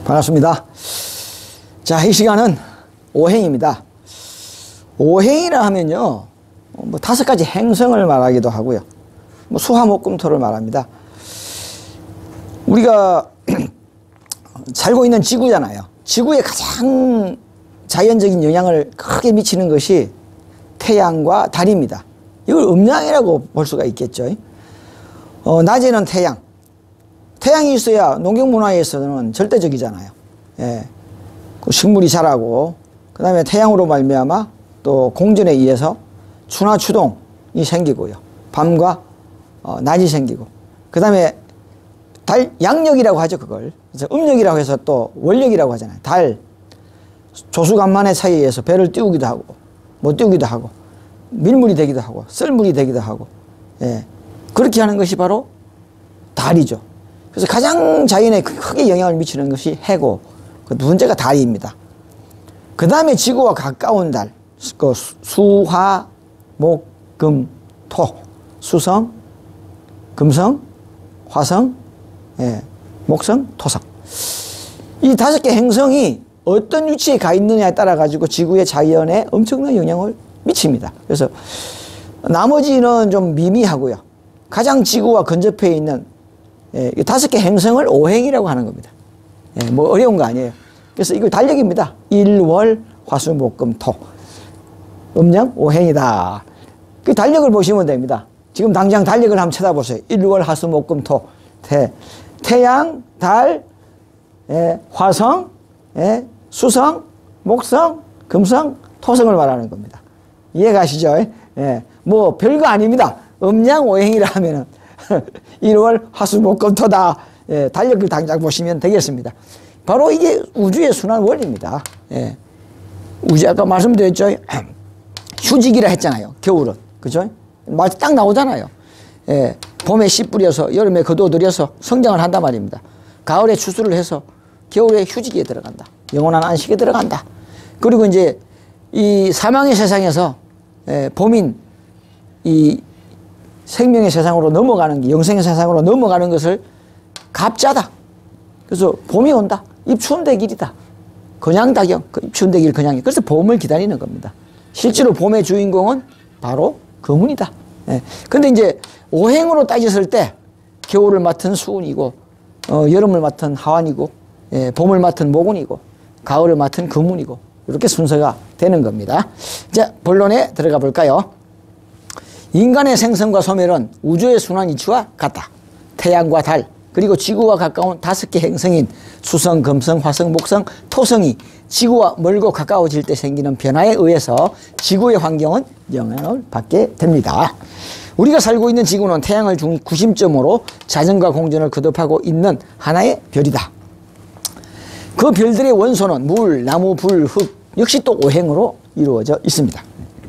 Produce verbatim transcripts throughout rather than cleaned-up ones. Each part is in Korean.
반갑습니다. 자, 이 시간은 오행입니다. 오행이라 하면요, 뭐 다섯 가지 행성을 말하기도 하고요, 뭐 수화목금토를 말합니다. 우리가 살고 있는 지구잖아요. 지구에 가장 자연적인 영향을 크게 미치는 것이 태양과 달입니다. 이걸 음양이라고 볼 수가 있겠죠. 어, 낮에는 태양. 태양이 있어야 농경문화에서는 절대적이잖아요. 예. 그 식물이 자라고, 그 다음에 태양으로 말미암아 또 공전에 의해서 추나 추동이 생기고요. 밤과 어, 낮이 생기고, 그 다음에 달, 양력이라고 하죠, 그걸. 그래서 음력이라고 해서 또 월력이라고 하잖아요. 달, 조수간만의 사이에서 배를 띄우기도 하고, 못 띄우기도 하고, 밀물이 되기도 하고, 썰물이 되기도 하고, 예. 그렇게 하는 것이 바로 달이죠. 그래서 가장 자연에 크게 영향을 미치는 것이 해고, 그 두 번째가 달입니다. 그 다음에 지구와 가까운 달, 그 수, 화, 목, 금, 토, 수성, 금성, 화성, 예, 목성, 토성. 이 다섯 개 행성이 어떤 위치에 가 있느냐에 따라 가지고 지구의 자연에 엄청난 영향을 미칩니다. 그래서 나머지는 좀 미미하고요. 가장 지구와 근접해 있는 예, 이 다섯 개 행성을 오행이라고 하는 겁니다. 예, 뭐 어려운 거 아니에요. 그래서 이거 달력입니다. 일, 월, 화, 수, 목, 금, 토. 음양 오행이다. 그 달력을 보시면 됩니다. 지금 당장 달력을 한번 쳐다보세요. 일, 월, 화, 수, 목, 금, 토. 태, 태양, 달, 예, 화성, 예, 수성, 목성, 금성, 토성을 말하는 겁니다. 이해가시죠? 예, 뭐 별거 아닙니다. 음양 오행이라 하면은 일 월, 화, 수, 목, 금, 토다. 예, 달력을 당장 보시면 되겠습니다. 바로 이게 우주의 순환 원리입니다. 예. 우주 아까 말씀드렸죠. 휴직이라 했잖아요. 겨울은. 그죠? 말 딱 나오잖아요. 예. 봄에 씨 뿌려서 여름에 거두어들여서 성장을 한단 말입니다. 가을에 추수를 해서 겨울에 휴직에 들어간다. 영원한 안식에 들어간다. 그리고 이제 이 사망의 세상에서 예, 봄인 이 생명의 세상으로 넘어가는 게, 영생의 세상으로 넘어가는 것을 갑자다. 그래서 봄이 온다. 입추운대 길이다. 건양다경, 입추운대 길 건양이. 그래서 봄을 기다리는 겁니다. 실제로 봄의 주인공은 바로 거문이다. 예. 근데 이제 오행으로 따졌을 때 겨울을 맡은 수운이고, 어, 여름을 맡은 하완이고, 예, 봄을 맡은 모군이고, 가을을 맡은 거문이고, 이렇게 순서가 되는 겁니다. 자, 본론에 들어가 볼까요? 인간의 생성과 소멸은 우주의 순환 이치와 같다. 태양과 달, 그리고 지구와 가까운 다섯 개 행성인 수성, 금성, 화성, 목성, 토성이 지구와 멀고 가까워질 때 생기는 변화에 의해서 지구의 환경은 영향을 받게 됩니다. 우리가 살고 있는 지구는 태양을 중구심점으로 자전과 공전을 거듭하고 있는 하나의 별이다. 그 별들의 원소는 물, 나무, 불, 흙 역시 또 오행으로 이루어져 있습니다.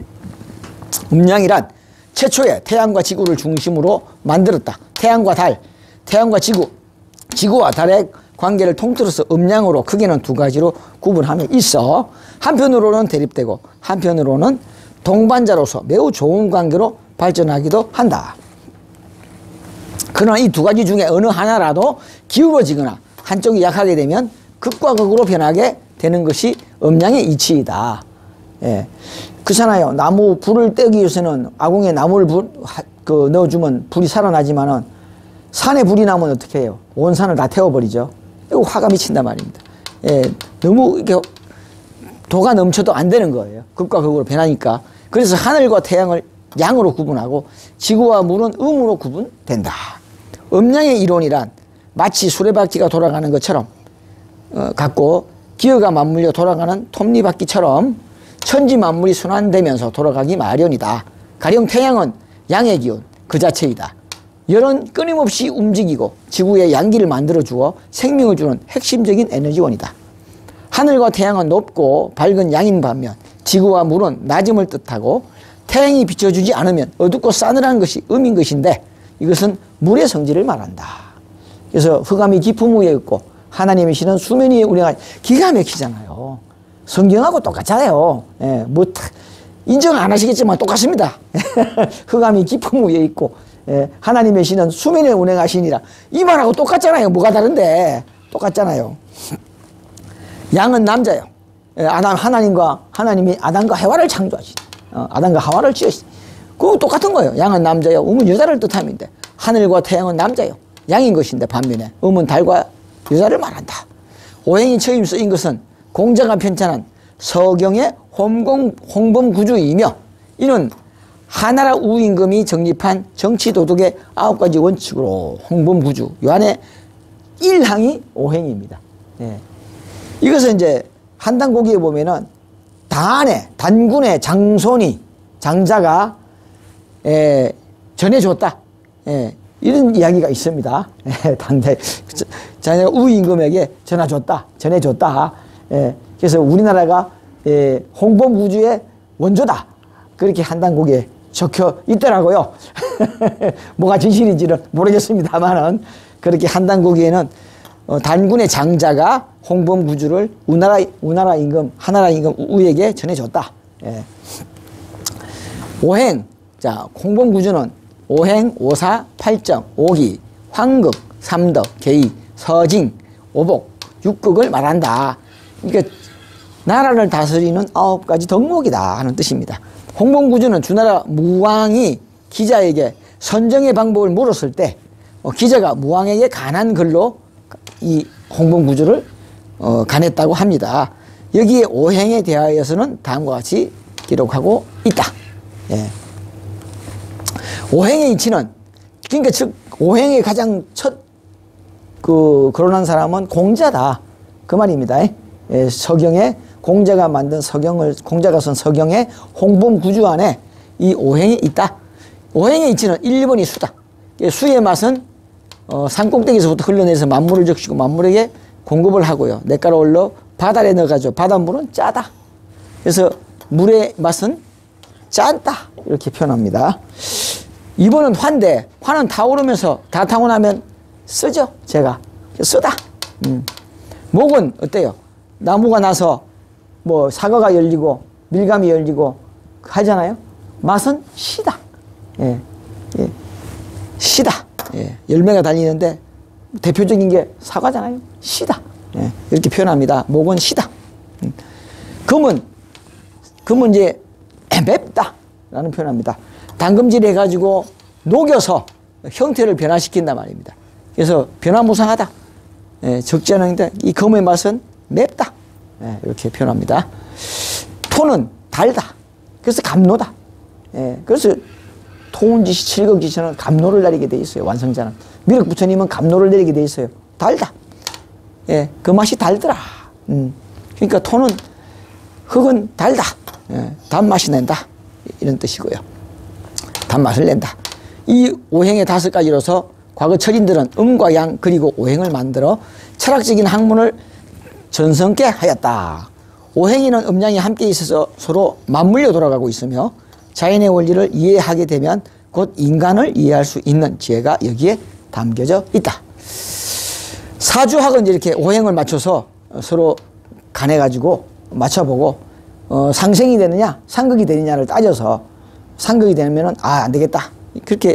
음양이란 최초에 태양과 지구를 중심으로 만들었다. 태양과 달, 태양과 지구, 지구와 달의 관계를 통틀어서 음양으로 크게는 두 가지로 구분하며 있어 한편으로는 대립되고 한편으로는 동반자로서 매우 좋은 관계로 발전하기도 한다. 그러나 이 두 가지 중에 어느 하나라도 기울어지거나 한쪽이 약하게 되면 극과 극으로 변하게 되는 것이 음양의 이치이다. 예. 그렇잖아요. 나무 불을 떼기 위해서는 아궁이에 나무를 불, 그 넣어주면 불이 살아나지만은 산에 불이 나면 어떻게 해요? 온 산을 다 태워버리죠. 이거 화가 미친단 말입니다. 예, 너무 이렇게 도가 넘쳐도 안 되는 거예요. 극과 극으로 변하니까. 그래서 하늘과 태양을 양으로 구분하고 지구와 물은 음으로 구분된다. 음양의 이론이란 마치 수레바퀴가 돌아가는 것처럼 어, 같고 기어가 맞물려 돌아가는 톱니바퀴처럼 천지 만물이 순환되면서 돌아가기 마련이다. 가령 태양은 양의 기운 그 자체이다. 열은 끊임없이 움직이고 지구에 양기를 만들어주어 생명을 주는 핵심적인 에너지원이다. 하늘과 태양은 높고 밝은 양인 반면 지구와 물은 낮음을 뜻하고 태양이 비춰주지 않으면 어둡고 싸늘한 것이 음인 것인데 이것은 물의 성질을 말한다. 그래서 흑암이 깊음 위에 있고 하나님의 신은 수면 위에 운행하지. 기가 막히잖아요. 성경하고 똑같잖아요. 예, 뭐 인정 안 하시겠지만 똑같습니다. 흑암이 깊음 위에 있고 예, 하나님의 신은 수면에 운행하시니라. 이 말하고 똑같잖아요. 뭐가 다른데? 똑같잖아요. 양은 남자요. 예, 아담 하나님과 하나님이 아담과 해와를 창조하시. 어, 아담과 하와를 지으시. 그거 똑같은 거예요. 양은 남자요. 음은 여자를 뜻함인데 하늘과 태양은 남자요. 양인 것인데 반면에 음은 달과 여자를 말한다. 오행이 처음 쓰인 것은 공자가 편찬한 서경의 홍범, 홍범구주이며 이는 하나라 우임금이 정립한 정치도덕의 아홉 가지 원칙으로 홍범구주 요 안에 일항이 오행입니다. 예. 이것은 이제 한단고기에 보면은 단에 단군의 장손이 장자가 예, 전해줬다. 예, 이런 이야기가 있습니다. 예, 당대 자녀가 우임금에게 전해줬다, 전해줬다. 예, 그래서 우리나라가 예, 홍범구주의 원조다. 그렇게 한단고기에 적혀 있더라고요. 뭐가 진실인지는 모르겠습니다만은 그렇게 한단고기에는 어, 단군의 장자가 홍범구주를 우나라 우나라 임금 하나라 임금 우에게 전해줬다. 예. 오행 자 홍범구주는 오행, 오사, 팔정, 오기, 황극, 삼덕, 계의, 서징, 오복, 육극을 말한다. 그러니까 나라를 다스리는 아홉 가지 덕목이다 하는 뜻입니다. 홍범구주는 주나라 무왕이 기자에게 선정의 방법을 물었을 때 어, 기자가 무왕에게 간한 글로 이 홍범구주를 어, 간했다고 합니다. 여기에 오행에 대하여서는 다음과 같이 기록하고 있다. 예. 오행의 이치는 그러니까 즉 오행의 가장 첫 그 거론한 사람은 공자다 그 말입니다. 예, 서경에 공자가 만든 서경을 공자가 쓴 서경에 홍범구주 안에 이 오행이 있다. 오행의 이치는 일, 이 번이 수다. 수의 맛은 어, 산꼭대기에서부터 흘러내려서 만물을 적시고 만물에게 공급을 하고요. 냇가로 올려 바다에 넣어가지고 바닷물은 짜다. 그래서 물의 맛은 짠다 이렇게 표현합니다. 이 번은 화인데 화는 타오르면서 다 타고 나면 쓰죠. 제가 쓰다. 음. 목은 어때요? 나무가 나서 뭐 사과가 열리고 밀감이 열리고 하잖아요. 맛은 시다. 예. 예. 시다. 예. 열매가 달리는데 대표적인 게 사과잖아요. 시다. 예. 이렇게 표현합니다. 목은 시다. 음. 금은 금은 이제 맵다 라는 표현합니다. 담금질 해가지고 녹여서 형태를 변화시킨단 말입니다. 그래서 변화무쌍하다. 예, 적지 않은데 이 금의 맛은 맵다. 예, 이렇게 표현합니다. 토는 달다. 그래서 감노다. 예, 그래서 토운지시 칠곡지시는 감노를 내리게 돼 있어요. 완성자는. 미륵부처님은 감노를 내리게 돼 있어요. 달다. 예, 그 맛이 달더라. 음. 그러니까 토는 흙은 달다. 예, 단맛이 낸다. 이런 뜻이고요. 단맛을 낸다. 이 오행의 다섯 가지로서 과거 철인들은 음과 양 그리고 오행을 만들어 철학적인 학문을 전성케 하였다. 오행에는 음양이 함께 있어서 서로 맞물려 돌아가고 있으며 자연의 원리를 이해하게 되면 곧 인간을 이해할 수 있는 지혜가 여기에 담겨져 있다. 사주학은 이렇게 오행을 맞춰서 서로 간해가지고 맞춰보고 어, 상생이 되느냐 상극이 되느냐를 따져서 상극이 되면은 아, 안 되겠다. 그렇게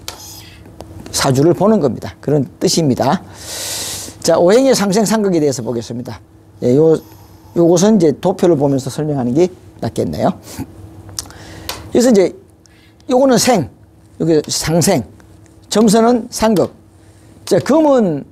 사주를 보는 겁니다. 그런 뜻입니다. 자, 오행의 상생 상극에 대해서 보겠습니다. 예, 요, 요것은 이제 도표를 보면서 설명하는 게 낫겠네요. 그래서 이제 요거는 생, 여기 상생, 점선은 상극. 자, 금은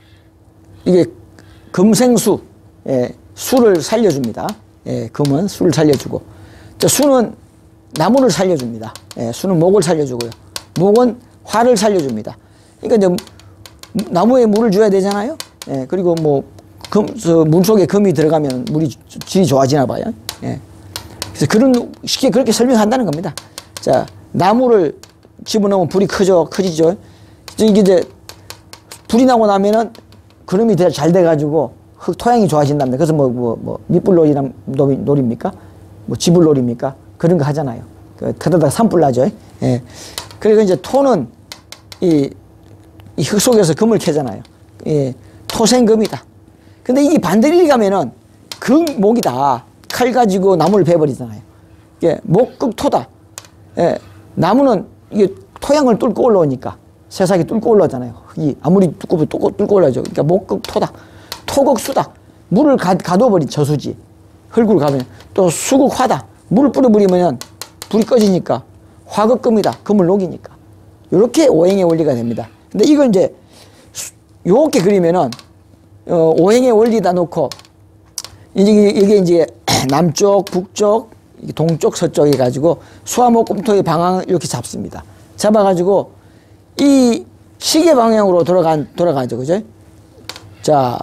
이게 금생수, 예, 수를 살려줍니다. 예, 금은 수를 살려주고. 자, 수는 나무를 살려줍니다. 예, 수는 목을 살려주고요. 목은 화를 살려줍니다. 그러니까 이제 나무에 물을 줘야 되잖아요. 예, 그리고 뭐 금, 저, 물 속에 금이 들어가면 물이 질이 좋아지나 봐요. 예. 그래서 그런 쉽게 그렇게 설명한다는 겁니다. 자, 나무를 집어넣으면 불이 크죠, 커지죠. 이게 이제 불이 나고 나면은 그름이 잘 돼가지고 흙 토양이 좋아진답니다. 그래서 뭐 뭐 뭐 밑불놀이란 놀입니까? 뭐 지불놀입니까? 그런 거 하잖아요. 그 그러다가 산불 나죠. 예. 그리고 이제 토는 이, 이 흙 속에서 금을 캐잖아요. 예. 토생금이다. 근데 이게 반대로 가면은 금목이다. 칼 가지고 나무를 베버리잖아요. 예. 목극토다. 예. 나무는 이게 토양을 뚫고 올라오니까 새싹이 뚫고 올라오잖아요. 흙이 아무리 두꺼워도 뚫고 올라오죠. 그러니까 목극토다. 토극수다. 물을 가, 가둬버린 저수지. 흙으로 가면 또 수극화다. 물을 뿌려버리면 불이 꺼지니까 화극금이다. 금을 녹이니까. 이렇게 오행의 원리가 됩니다. 근데 이걸 이제 요렇게 그리면은 어, 오행의 원리다 놓고 이제 이게 이제 남쪽, 북쪽, 동쪽, 서쪽 해가지고 수화목금토의 방향을 이렇게 잡습니다. 잡아가지고 이 시계 방향으로 돌아간 돌아가죠, 그죠? 자,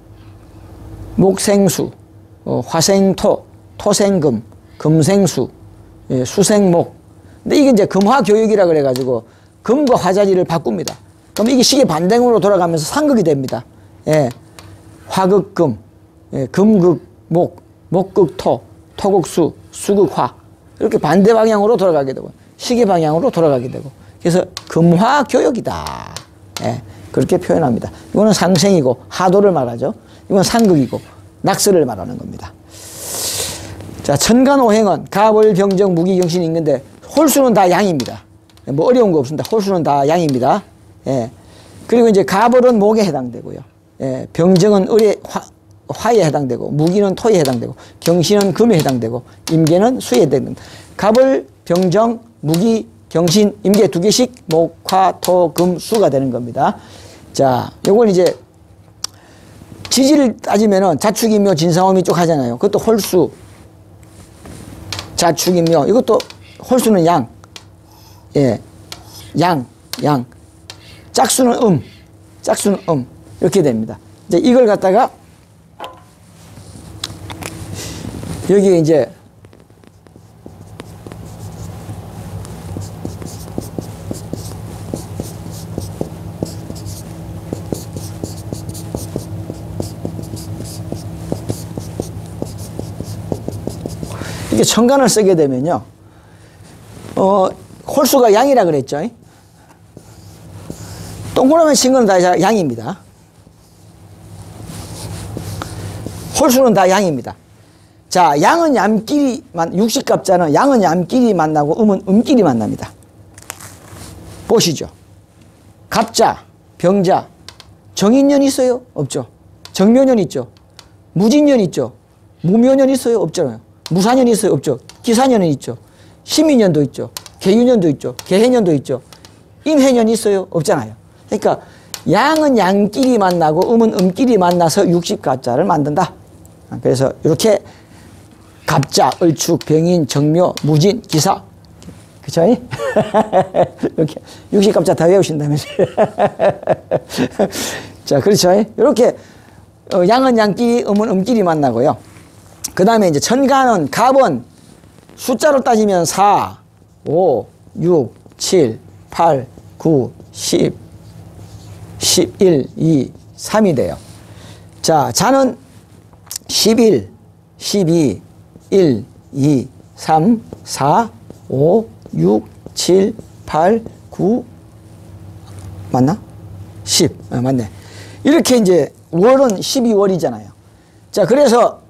목생수, 어, 화생토, 토생금, 금생수, 예, 수생목. 근데 이게 이제 금화교육이라 그래가지고 금과 화자리를 바꿉니다. 그럼 이게 시계 반대으로 돌아가면서 상극이 됩니다. 예, 화극금, 예, 금극목, 목극토, 토극수, 수극화. 이렇게 반대 방향으로 돌아가게 되고 시계 방향으로 돌아가게 되고 그래서 금화교육이다. 예, 그렇게 표현합니다. 이거는 상생이고 하도를 말하죠. 이건 상극이고 낙서를 말하는 겁니다. 자, 천간오행은 갑을, 병정, 무기, 경신이 있는데 홀수는 다 양입니다. 뭐 어려운 거 없습니다. 홀수는 다 양입니다. 예. 그리고 이제 갑을은 목에 해당되고요. 예. 병정은 을에 화, 화에 해당되고 무기는 토에 해당되고 경신은 금에 해당되고 임계는 수에 해당됩니다. 갑을, 병정, 무기, 경신, 임계 두 개씩 목, 화, 토, 금, 수가 되는 겁니다. 자, 요걸 이제 지지를 따지면은 자축인묘, 진사오미 쪽 하잖아요. 그것도 홀수, 자축인묘. 이것도 홀수는 양, 예, 양, 양. 짝수는 음, 짝수는 음. 이렇게 됩니다. 이제 이걸 갖다가 여기에 이제 이렇게 천간을 쓰게 되면요, 어, 홀수가 양이라 그랬죠. 동그라미 친 거는 다 양입니다. 홀수는 다 양입니다. 자, 양은 양끼리, 육식갑자는 양은 양끼리 만나고 음은 음끼리 만납니다. 보시죠. 갑자, 병자, 정인년 있어요? 없죠. 정묘년 있죠. 무진년 있죠. 무묘년 있어요? 없잖아요. 무사년 있어요? 없죠. 기사년은 있죠. 신민년도 있죠. 개유년도 있죠. 개해년도 있죠. 임해년 있어요? 없잖아요. 그러니까 양은 양끼리 만나고 음은 음끼리 만나서 육십갑자를 만든다. 그래서 이렇게 갑자, 을축, 병인, 정묘, 무진, 기사. 그쵸? 이렇게 육십갑자 다 외우신다면서요. 자, 그렇죠? 이렇게 양은 양끼리, 음은 음끼리 만나고요. 그 다음에 이제 천간은 갑은 숫자로 따지면 사, 오, 육, 칠, 팔, 구, 십, 십일, 이, 삼이 돼요. 자, 자는 십일, 십이, 일, 이, 삼, 사, 오, 육, 칠, 팔, 구, 맞나? 십, 아, 맞네. 이렇게 이제 월은 십이월이잖아요. 자, 그래서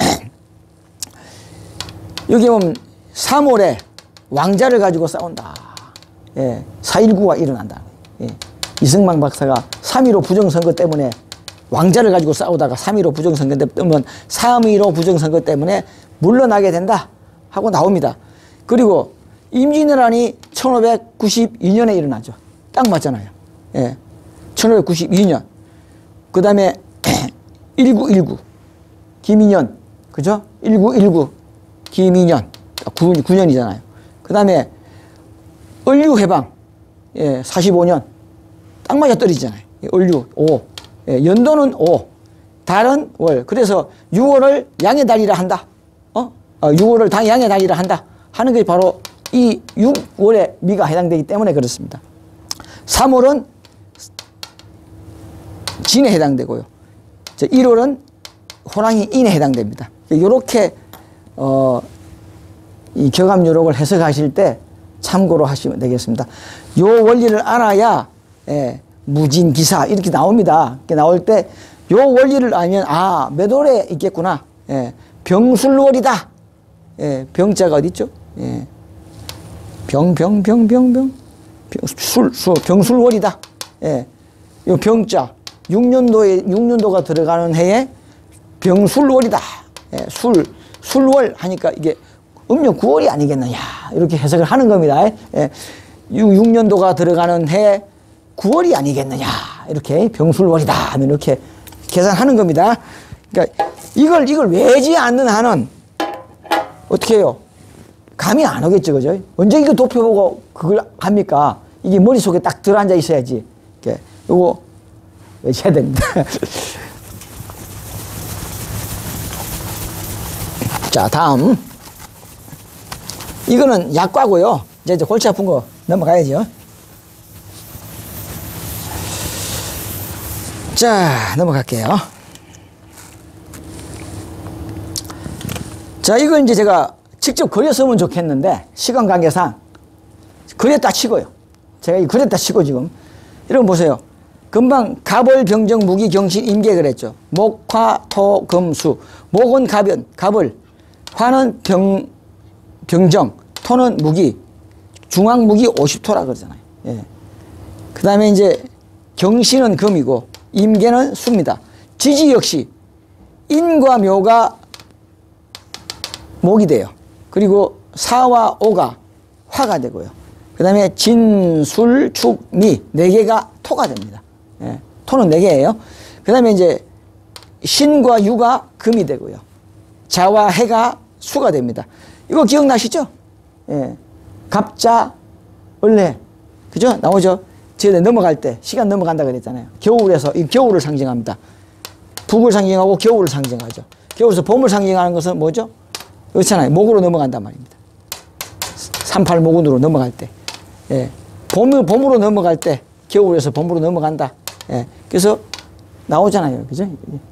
여기 보면 삼월에 왕자를 가지고 싸운다. 예, 사일구가 일어난다. 예, 이승만 박사가 삼일오 부정선거 때문에 왕자를 가지고 싸우다가 삼일오 부정선거 때문에 삼일오 부정선거 때문에 물러나게 된다 하고 나옵니다. 그리고 임진왜란이 천오백구십이 년에 일어나죠. 딱 맞잖아요. 예, 천오백구십이 년. 그 다음에 천구백십구 김인년, 그죠? 천구백십구 김인년, 구 년이잖아요. 그 다음에 을유해방, 예, 사십오 년. 딱 맞아 떨어지잖아요. 을유, 오. 예, 연도는 오. 달은 월. 그래서 유월을 양의 달이라 한다. 어? 어 유월을 당 양의 달이라 한다. 하는 게 바로 이 육월에 미가 해당되기 때문에 그렇습니다. 삼월은 진에 해당되고요. 일월은 호랑이 인에 해당됩니다. 이렇게 어, 이 격암유록을 해석하실 때 참고로 하시면 되겠습니다. 요 원리를 알아야 예, 무진기사 이렇게 나옵니다. 이렇게 나올 때 요 원리를 알면 아, 몇 월에 있겠구나. 예, 병술월이다. 예, 병자가 어디 있죠? 예, 병, 병, 병, 병, 병. 술, 술, 병술월이다. 예, 요 병자. 육 년도에, 육 년도가 들어가는 해에 병술월이다. 예, 술, 술월 하니까 이게 음력 구월이 아니겠느냐. 이렇게 해석을 하는 겁니다. 예, 육 년도가 들어가는 해 구월이 아니겠느냐. 이렇게 병술월이다 하면 이렇게 계산하는 겁니다. 그러니까 이걸, 이걸 외지 않는 한은 어떻게 해요? 감이 안 오겠죠, 그죠? 언제 이거 도표보고 그걸 합니까? 이게 머릿속에 딱 들어앉아 있어야지. 이렇게, 요거 외쳐야 됩니다. 자, 다음. 이거는 약과고요. 이제, 이제 골치 아픈 거 넘어가야죠. 자, 넘어갈게요. 자, 이거 이제 제가 직접 그렸으면 좋겠는데, 시간 관계상 그렸다 치고요. 제가 이 그렸다 치고 지금. 이런 거 보세요. 금방 갑을, 병정, 무기, 경신, 임계 그랬죠. 목, 화, 토, 금, 수. 목은 갑은, 갑을, 화는 병, 병정, 토는 무기, 중앙 무기 오십 토라 그러잖아요. 예. 그 다음에 이제 경신은 금이고, 임계는 수입니다. 지지 역시 인과 묘가 목이 돼요. 그리고 사와 오가 화가 되고요. 그 다음에 진, 술, 축, 미 네 개가 토가 됩니다. 예. 토는 네 개예요. 그 다음에 이제 신과 유가 금이 되고요. 자와 해가 수가 됩니다. 이거 기억나시죠? 예. 갑자, 을해. 그죠? 나오죠? 저희들 넘어갈 때 시간 넘어간다 그랬잖아요. 겨울에서 이 겨울을 상징합니다. 북을 상징하고 겨울을 상징하죠. 겨울에서 봄을 상징하는 것은 뭐죠? 그렇잖아요. 목으로 넘어간단 말입니다. 삼팔 모군으로 넘어갈 때. 예. 봄, 봄으로 넘어갈 때 겨울에서 봄으로 넘어간다. 예. 그래서 나오잖아요. 그죠?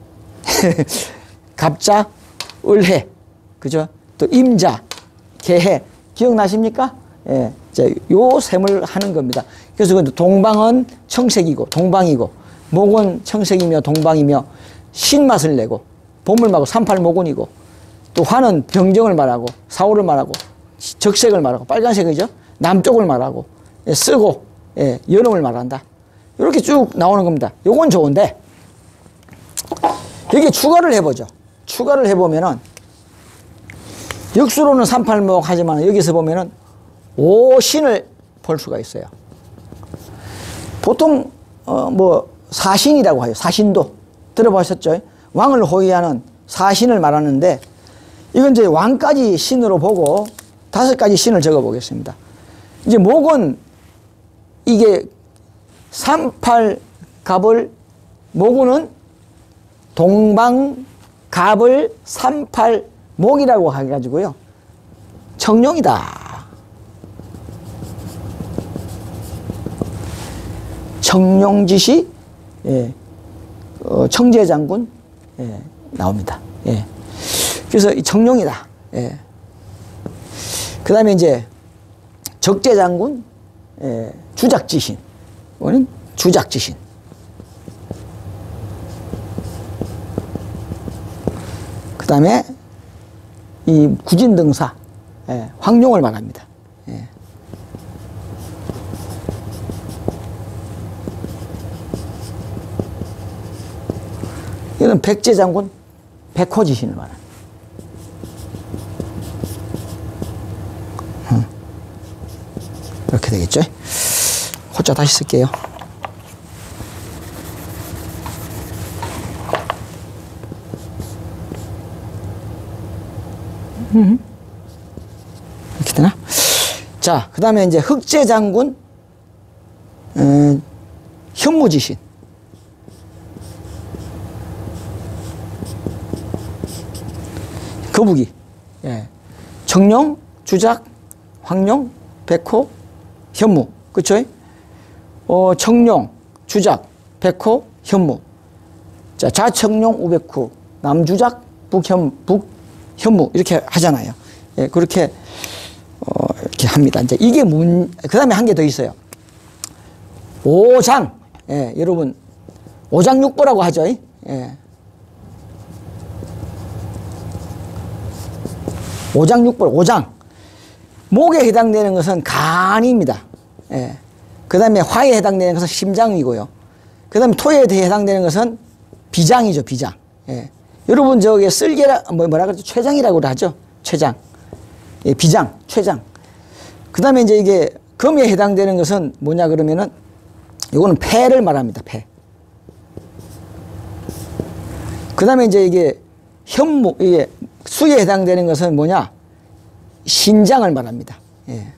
갑자, 을해. 그죠? 또 임자, 개해. 기억나십니까? 예. 자, 요 셈을 하는 겁니다. 그래서 동방은 청색이고, 동방이고, 목은 청색이며, 동방이며, 신맛을 내고, 봄을 말하고, 삼팔 모군이고, 또 화는 병정을 말하고, 사오를 말하고, 적색을 말하고, 빨간색이죠? 남쪽을 말하고, 예, 쓰고, 예, 여름을 말한다. 이렇게 쭉 나오는 겁니다. 요건 좋은데, 여기 추가를 해보죠. 추가를 해보면은, 역수로는 삼팔목 하지만 여기서 보면은 오신을 볼 수가 있어요. 보통, 어, 뭐, 사신이라고 해요. 사신도. 들어보셨죠? 왕을 호위하는 사신을 말하는데, 이건 이제 왕까지 신으로 보고 다섯 가지 신을 적어 보겠습니다. 이제 목은 이게 삼팔 갑을, 모구는 동방 갑을 삼팔 목이라고 해가지고요. 청룡이다. 청룡짓이, 예, 어, 청제장군, 예, 나옵니다. 예. 그래서 이 청룡이다. 예. 그 다음에 이제 적제장군, 예, 주작지신. 이거는 주작지신. 그 다음에 이 구진등사, 예, 황룡을 말합니다. 예. 이거는 백제장군, 백호지신을 말합니다. 음. 이렇게 되겠죠? 호자 다시 쓸게요. 음. 이렇게 되나? 자, 그 다음에 이제 흑제장군, 음, 현무지신. 거북이. 예. 청룡, 주작, 황룡, 백호, 현무. 그쵸? 어, 청룡, 주작, 백호, 현무. 자, 좌청룡, 우백호, 남주작, 북현, 북현무. 이렇게 하잖아요. 예, 그렇게, 어, 이렇게 합니다. 이제 이게 문, 그 다음에 한 개 더 있어요. 오장. 예, 여러분, 오장육보라고 하죠. 예. 오장육보, 오장. 목에 해당되는 것은 간입니다. 예. 그 다음에 화에 해당되는 것은 심장이고요. 그 다음에 토에 해당되는 것은 비장이죠, 비장. 예. 여러분 저기 쓸개라 뭐 뭐라 그러죠? 췌장이라고 하죠. 췌장. 예, 비장, 췌장. 그다음에 이제 이게 금에 해당되는 것은 뭐냐 그러면은 이거는 폐를 말합니다. 폐. 그다음에 이제 이게 현무 이게 수에 해당되는 것은 뭐냐? 신장을 말합니다. 예.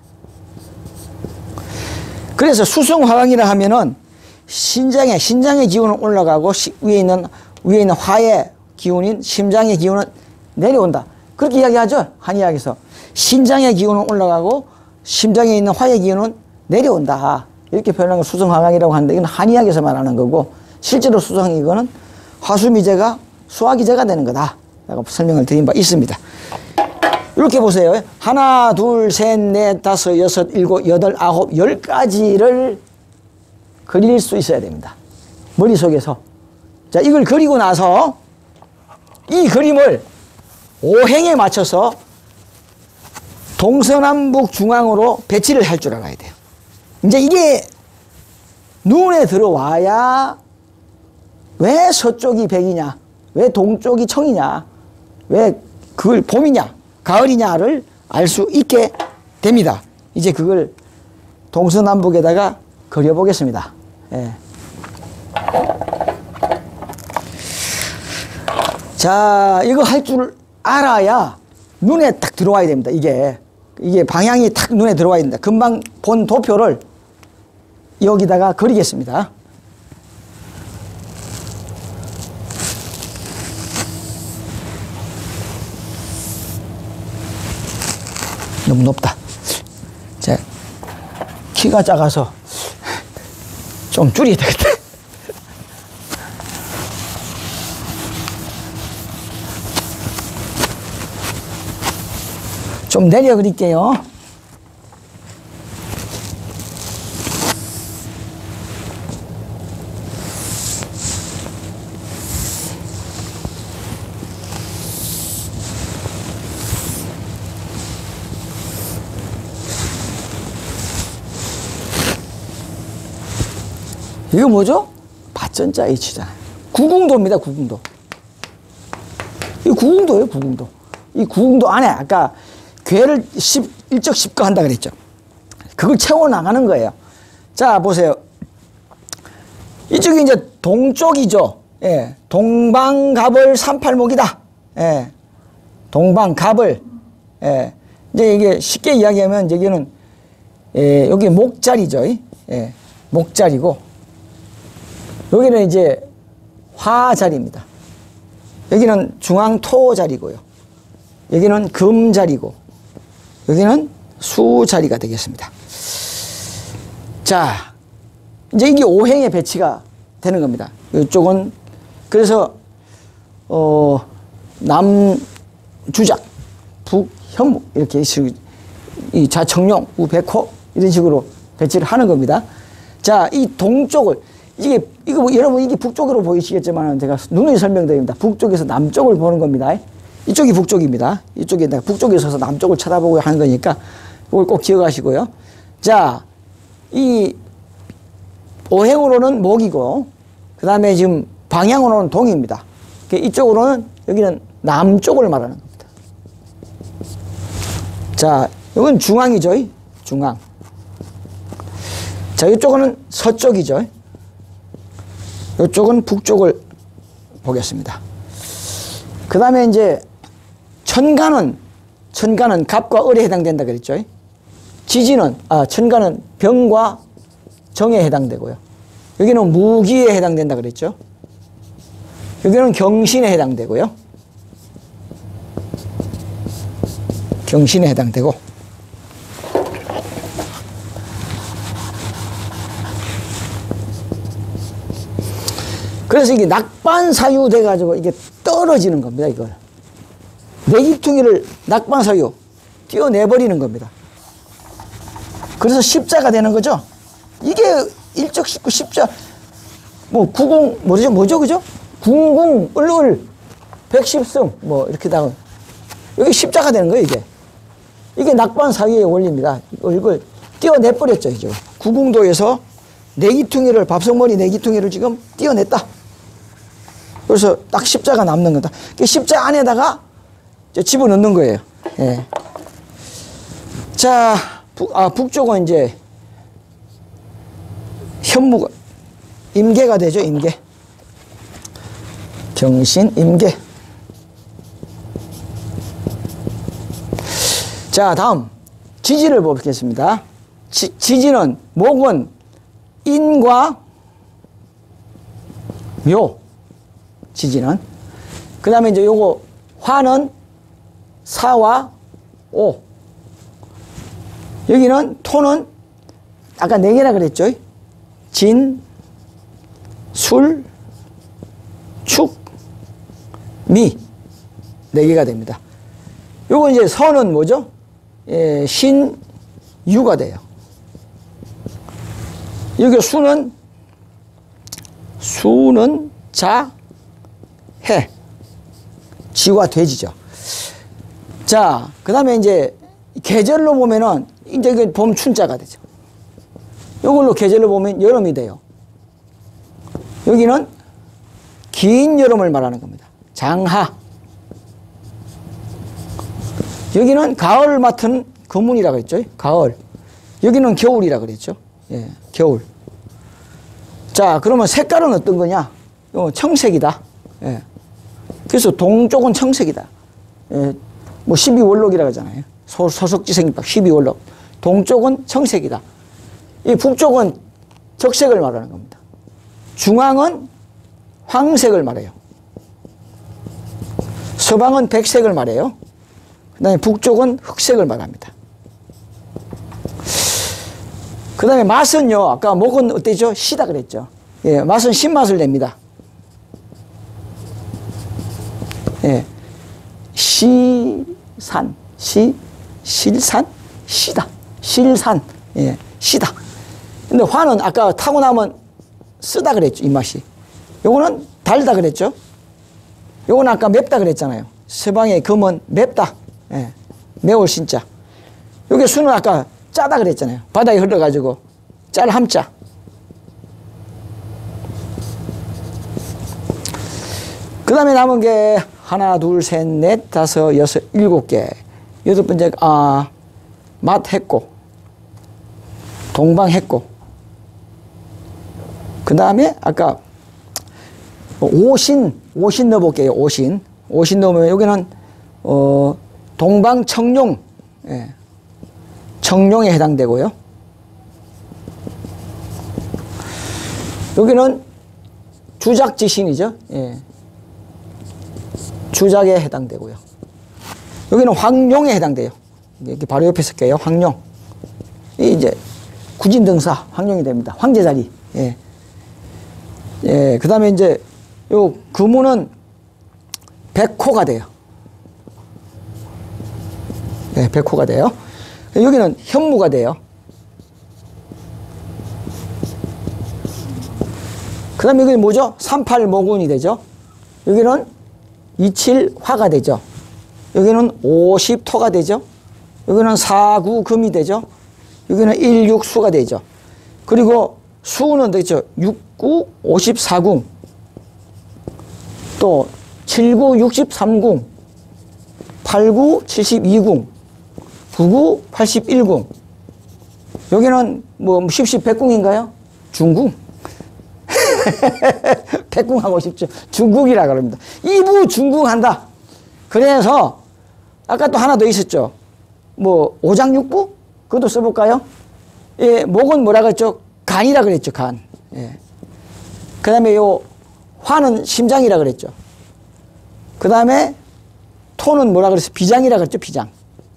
그래서 수성화강이라 하면은 신장의 신장의 기운은 올라가고 시, 위에 있는 위에 있는 화의 기운인 심장의 기운은 내려온다. 그렇게 이야기하죠. 한의학에서 신장의 기운은 올라가고 심장에 있는 화의 기운은 내려온다. 이렇게 표현한 걸 수성화강이라고 하는데 이건 한의학에서 말하는 거고 실제로 수성 이거는 화수미제가 수화기제가 되는 거다라고 설명을 드린 바 있습니다. 이렇게 보세요. 하나, 둘, 셋, 넷, 다섯, 여섯, 일곱, 여덟, 아홉, 열 가지를 그릴 수 있어야 됩니다. 머릿속에서. 자, 이걸 그리고 나서 이 그림을 오행에 맞춰서 동서남북 중앙으로 배치를 할 줄 알아야 돼요. 이제 이게 눈에 들어와야 왜 서쪽이 백이냐, 왜 동쪽이 청이냐, 왜 그걸 봄이냐, 가을이냐를 알 수 있게 됩니다. 이제 그걸 동서남북에다가 그려보겠습니다. 예. 자, 이거 할 줄 알아야 눈에 딱 들어와야 됩니다. 이게 이게 방향이 딱 눈에 들어와야 됩니다. 금방 본 도표를 여기다가 그리겠습니다. 너무 높다. 자, 키가 작아서 좀 줄여야 되겠다. 좀 내려 그릴게요. 이거 뭐죠? 밭전자 H잖아요. 구궁도입니다. 구궁도. 이 구궁도예요. 구궁도. 이 구궁도 안에 아까 괴를 십, 일적 십거한다 그랬죠. 그걸 채워나가는 거예요. 자, 보세요. 이쪽이 이제 동쪽이죠. 예. 동방갑을 삼팔목이다. 예. 동방갑을. 예. 이제 이게 쉽게 이야기하면 여기는, 예, 여기 목자리죠. 예. 목자리고, 여기는 이제 화자리입니다. 여기는 중앙토 자리고요. 여기는 금 자리고, 여기는 수 자리가 되겠습니다. 자, 이제 이게 오행의 배치가 되는 겁니다. 이쪽은, 그래서, 어, 남주작, 북현무, 이렇게 이 좌청룡, 우백호, 이런 식으로 배치를 하는 겁니다. 자, 이 동쪽을, 이게, 이거 뭐 여러분 이게 북쪽으로 보이시겠지만 제가 누누이 설명드립니다. 북쪽에서 남쪽을 보는 겁니다. 이쪽이 북쪽입니다. 이쪽에 내가 북쪽에 서서 남쪽을 쳐다보고 하는 거니까 이걸 꼭 기억하시고요. 자, 이 오행으로는 목이고, 그 다음에 지금 방향으로는 동입니다. 이쪽으로는 여기는 남쪽을 말하는 겁니다. 자, 이건 중앙이죠. 중앙. 자, 이쪽은 서쪽이죠. 이쪽은 북쪽을 보겠습니다. 그 다음에 이제 천간은, 천간은 갑과 을에 해당된다 그랬죠. 지지는, 아, 천간은 병과 정에 해당되고요. 여기는 무기에 해당된다 그랬죠. 여기는 경신에 해당되고요. 경신에 해당되고. 그래서 이게 낙반사유 돼가지고 이게 떨어지는 겁니다, 이걸. 내기퉁이를 낙반사유 띄어내버리는 겁니다. 그래서 십자가 되는 거죠. 이게 일적 십구 십자, 뭐 구궁, 뭐죠, 뭐죠, 그죠? 궁궁, 을을, 백십승, 뭐 이렇게 다가 여기 십자가 되는 거예요, 이게. 이게 낙반사유의 원리입니다. 이걸 띄어내버렸죠, 이제. 구궁도에서 내기퉁이를, 밥성머리 내기퉁이를 지금 띄어냈다. 그래서 딱 십자가 남는 거다. 그 십자 안에다가 집어넣는 거예요. 예. 자, 북, 아, 북쪽은 이제 현무가, 임계가 되죠, 임계. 경신, 임계. 자, 다음. 지지를 보겠습니다. 지, 지지는, 목은 인과 묘. 지지는. 그 다음에 이제 요거, 화는 사와 오. 여기는 토는 아까 네 개라 그랬죠. 진, 술, 축, 미. 네 개가 됩니다. 요거 이제 선은 뭐죠? 예, 신, 유가 돼요. 여기 수는, 수는 자, 해. 지와 돼지죠. 자, 그 다음에 이제 계절로 보면은 이제 그 봄 춘자가 되죠. 이걸로 계절로 보면 여름이 돼요. 여기는 긴 여름을 말하는 겁니다. 장하. 여기는 가을 맡은 거문이라고 했죠. 가을. 여기는 겨울이라고 그랬죠. 예, 겨울. 자, 그러면 색깔은 어떤 거냐? 어, 청색이다. 예. 그래서 동쪽은 청색이다. 예, 뭐 십이월록이라고 하잖아요. 소, 소석지생박 십이월록. 동쪽은 청색이다. 이 북쪽은 적색을 말하는 겁니다. 중앙은 황색을 말해요. 서방은 백색을 말해요. 그 다음에 북쪽은 흑색을 말합니다. 그 다음에 맛은요, 아까 목은 어때죠? 시다 그랬죠. 예, 맛은 신맛을 냅니다. 예, 시산, 시, 실산, 시다. 실산, 예, 시다. 근데 화는 아까 타고 나면 쓰다 그랬죠, 입맛이. 요거는 달다 그랬죠. 요거는 아까 맵다 그랬잖아요. 서방의 금은 맵다. 예, 매울 신자. 요게 수는 아까 짜다 그랬잖아요. 바다에 흘러가지고 짤 함자. 그 다음에 남은 게 하나, 둘, 셋, 넷, 다섯, 여섯, 일곱 개. 여덟 번째, 아, 맛했고, 동방했고. 그 다음에 아까 오신, 오신 넣어볼게요. 오신. 오신 넣으면 여기는, 어, 동방청룡. 예. 청룡에 해당되고요. 여기는 주작지신이죠. 예. 주작에 해당되고요. 여기는 황룡에 해당돼요. 이게 바로 옆에 쓸게요. 황룡. 이 이제 구진등사 황룡이 됩니다. 황제 자리. 예. 예. 그 다음에 이제 요 금우는 백호가 돼요. 네, 백호가 돼요. 여기는 현무가 돼요. 그 다음에 여기 뭐죠? 삼팔모군이 되죠. 여기는 이칠화가 되죠. 여기는 오십토가 되죠. 여기는 사구금이 되죠. 여기는 일육수가 되죠. 그리고 수는 되죠. 육구 오십사궁, 또 칠구 육십삼궁, 팔구 칠십이궁, 구구 팔십일궁. 여기는 뭐 십십백궁인가요? 중궁. 백궁하고 싶죠. 중궁이라 그럽니다. 이부 중궁한다. 그래서 아까 또 하나 더 있었죠. 뭐 오장육부? 그것도 써볼까요? 예, 목은 뭐라 그랬죠? 간이라 그랬죠. 간. 예. 그 다음에 요 화는 심장이라 그랬죠. 그 다음에 토는 뭐라 그랬어요? 비장이라 그랬죠. 비장.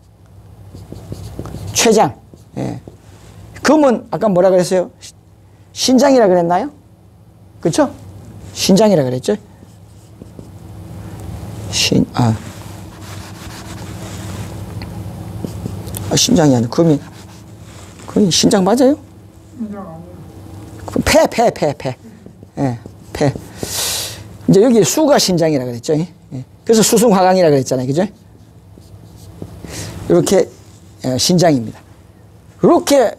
췌장. 예. 금은 아까 뭐라 그랬어요? 신장이라 그랬나요? 그렇죠? 신장이라 그랬죠? 신, 아. 아, 신장이 아니고, 금이, 금이 신장 맞아요? 신장 아니에요. 폐, 폐, 폐, 폐. 예, 폐. 이제 여기 수가 신장이라 그랬죠? 예. 그래서 수승화강이라 그랬잖아요. 그죠? 이렇게 예, 신장입니다. 이렇게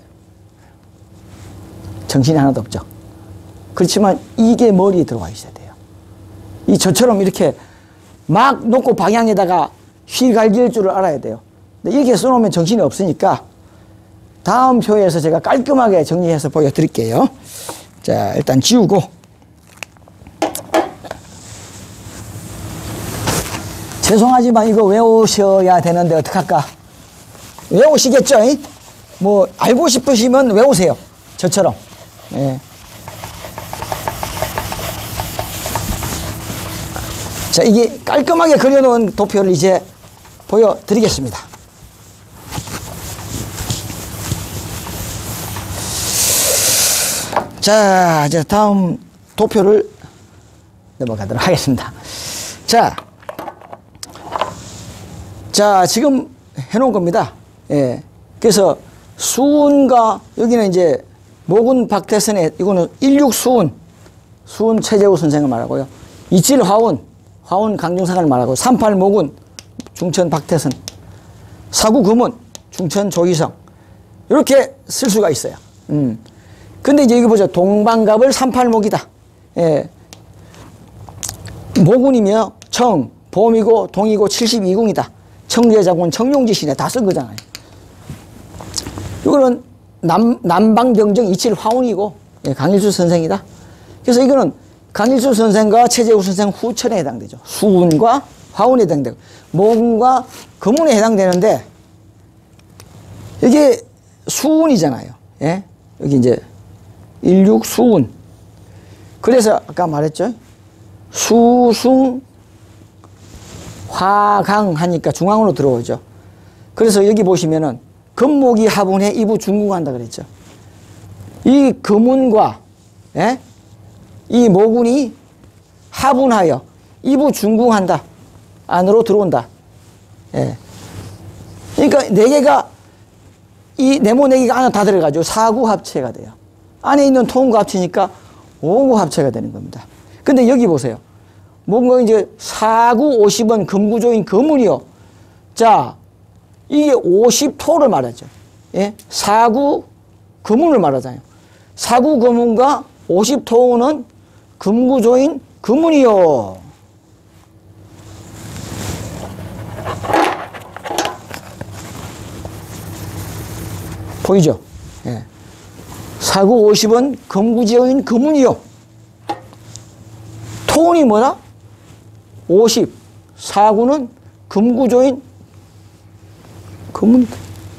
정신이 하나도 없죠. 그렇지만 이게 머리에 들어와 있어야 돼요. 이 저처럼 이렇게 막 놓고 방향에다가 휘갈길 줄을 알아야 돼요. 근데 이렇게 써놓으면 정신이 없으니까 다음 표에서 제가 깔끔하게 정리해서 보여드릴게요. 자, 일단 지우고. 죄송하지만 이거 외우셔야 되는데 어떡할까? 외우시겠죠? 뭐 알고 싶으시면 외우세요. 저처럼. 예. 자, 이게 깔끔하게 그려놓은 도표를 이제 보여드리겠습니다. 자, 이제 다음 도표를 넘어가도록 하겠습니다. 자, 자, 지금 해놓은 겁니다. 예. 그래서 수운과, 여기는 이제 모군 박태선의, 이거는 일육 수운, 수운 최재우 선생을 말하고요. 이칠 화운, 화운 강중상을 말하고, 삼팔 모군, 중천 박태선, 사구 금운, 중천 조희성. 이렇게 쓸 수가 있어요. 음. 근데 이제 여기 보죠. 동방갑을 삼팔목이다. 예. 모군이며 청, 봄이고 동이고 칠십이 궁이다. 청제자군 청룡지시네. 다 쓴 거잖아요. 이거는 남, 남방경정 이칠 화운이고, 예, 강일수 선생이다. 그래서 이거는 강일수 선생과 최재우 선생 후천에 해당되죠. 수운과 화운에 해당되고, 모군과 금운에 해당되는데, 이게 수운이잖아요. 예? 여기 이제 일육 수운. 그래서 아까 말했죠. 수승 화강 하니까 중앙으로 들어오죠. 그래서 여기 보시면은 금목이 화분해 이부 중궁한다 그랬죠. 이 금운과, 예? 이 모군이 화분하여 이부 중궁한다. 안으로 들어온다. 예. 그러니까 네 개가, 이 네모 네 개가 안에 다 들어가죠. 사구 합체가 돼요. 안에 있는 통구 합치니까 오구 합체가 되는 겁니다. 근데 여기 보세요. 뭔가 이제 사구 오십은 금구조인 금운이요. 자, 이게 오십 토를 말하죠. 예? 사구 금운을 말하잖아요. 사구 금운과 오십 토는 금구조인 금운이요. 보이죠? 예. 사구 오십은 금구지어인 금운이요. 토운이 뭐다? 오십. 사구는 금구조인 금운이다.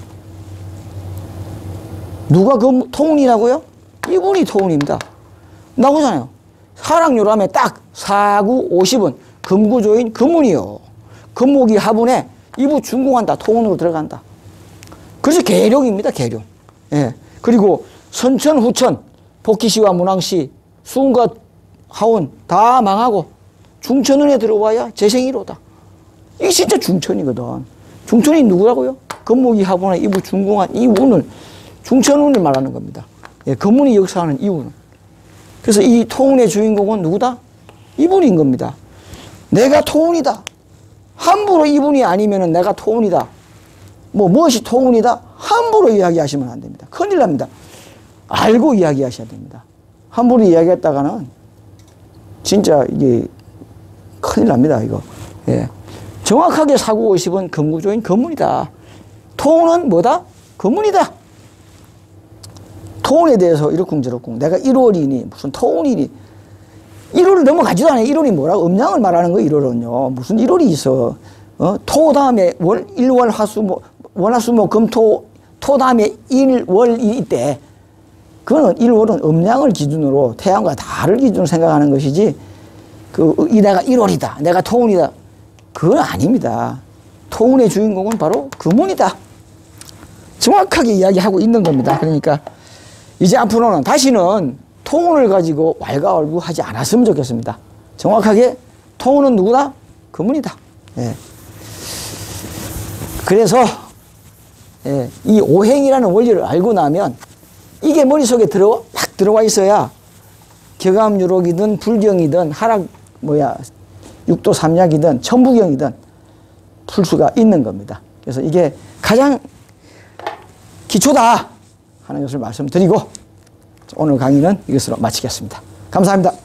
누가 금, 토운이라고요? 이분이 토운입니다. 나오잖아요. 하락률 하면 딱 사구 오십은 금구조인 금운이요. 금목이 화분에 이부 중궁한다. 토운으로 들어간다. 그래서 계룡입니다. 계룡. 예. 그리고 선천, 후천, 복희시와 문왕시, 수운과 하운 다 망하고 중천운에 들어와야 재생이로다. 이게 진짜 중천이거든. 중천이 누구라고요? 금목이 화분에 이부 중궁한 이 운을, 중천운을 말하는 겁니다. 예, 금운이 역사하는 이 운은. 그래서 이 토운의 주인공은 누구다? 이분인 겁니다. 내가 토운이다. 함부로 이분이 아니면 내가 토운이다. 뭐 무엇이 토운이다? 함부로 이야기하시면 안 됩니다. 큰일 납니다. 알고 이야기하셔야 됩니다. 함부로 이야기했다가는 진짜 이게 큰일 납니다. 이거. 예. 정확하게 사구 오십은 금구조인 금운이다. 토운은 뭐다? 금운이다. 토운에 대해서 이러쿵저러쿵 내가 일월이니 무슨 토운이니 일월을 넘어가지도 않아요. 일월이 뭐라고? 음양을 말하는 거예요. 일월은요. 무슨 일월이 있어. 어? 토 다음에 월, 일월, 화수, 뭐, 월화수, 뭐, 금, 토, 토 다음에 일, 월이 있대. 그거는 일월은 음양을 기준으로 태양과 달을 기준으로 생각하는 것이지, 그, 이 내가 일월이다. 내가 토운이다. 그건 아닙니다. 토운의 주인공은 바로 금운이다. 정확하게 이야기하고 있는 겁니다. 그러니까 이제 앞으로는 다시는 토운을 가지고 왈가왈부하지 않았으면 좋겠습니다. 정확하게 토운은 누구다? 금운이다. 예. 그래서 예, 이 오행이라는 원리를 알고 나면 이게 머릿속에 들어, 막 들어와 있어야 격암유록이든 불경이든 하락 뭐야 육도 삼약이든 천부경이든 풀 수가 있는 겁니다. 그래서 이게 가장 기초다 하는 것을 말씀드리고 오늘 강의는 이것으로 마치겠습니다. 감사합니다.